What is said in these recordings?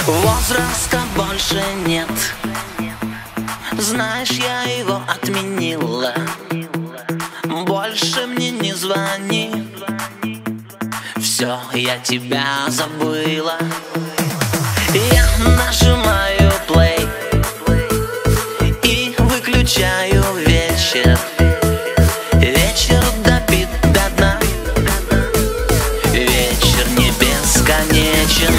Возраста больше нет. Знаешь, я его отменила. Больше мне не звони. Все, я тебя забыла. Я нажимаю play и выключаю вечер. Вечер добит до дна. Вечер не бесконечен.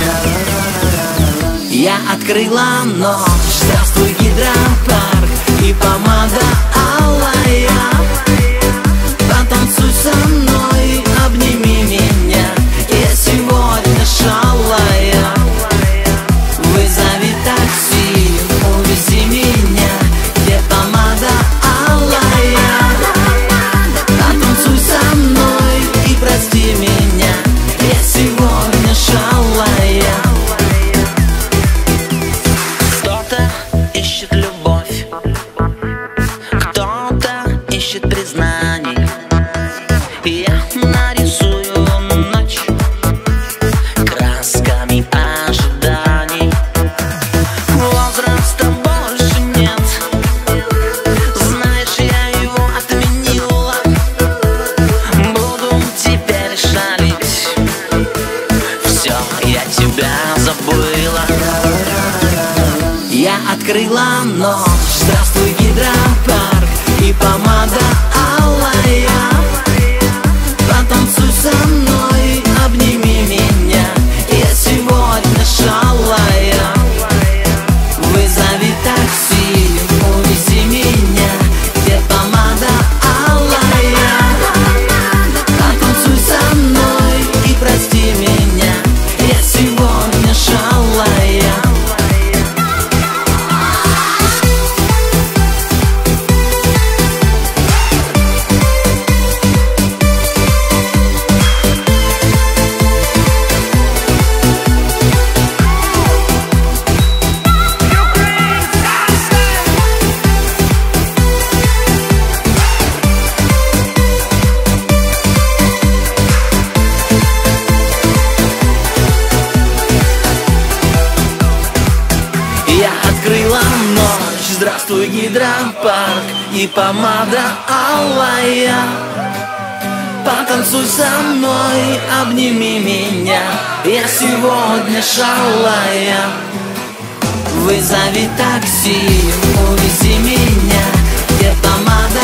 Я открыла ночь. Здравствуй, гидропарк и помада алая. Потанцуй со мной, обними меня. Я сегодня шалая. Вызови такси, увези меня. Где помада алая? Потанцуй со мной и прости меня. Я сегодня шалая. Кто-то ищет любовь, кто-то ищет признаний. Я нарисую ночь красками ожиданий. Возраста больше нет. Знаешь, я его отменила. Буду теперь шалить. Все, я тебя забыла. Я открыла ночь. Здравствуй, гидропарк и помада алая. Потанцуй со мной, обними меня. Я сегодня шалая. Вызови такси, увези меня. Где помада алая? Потанцуй со мной и прости меня. Я сегодня шалая. Я открыла ночь. Здравствуй, гидропарк и помада алая. Потанцуй со мной, обними меня. Я сегодня шалая. Вызови такси, увези меня. Где помада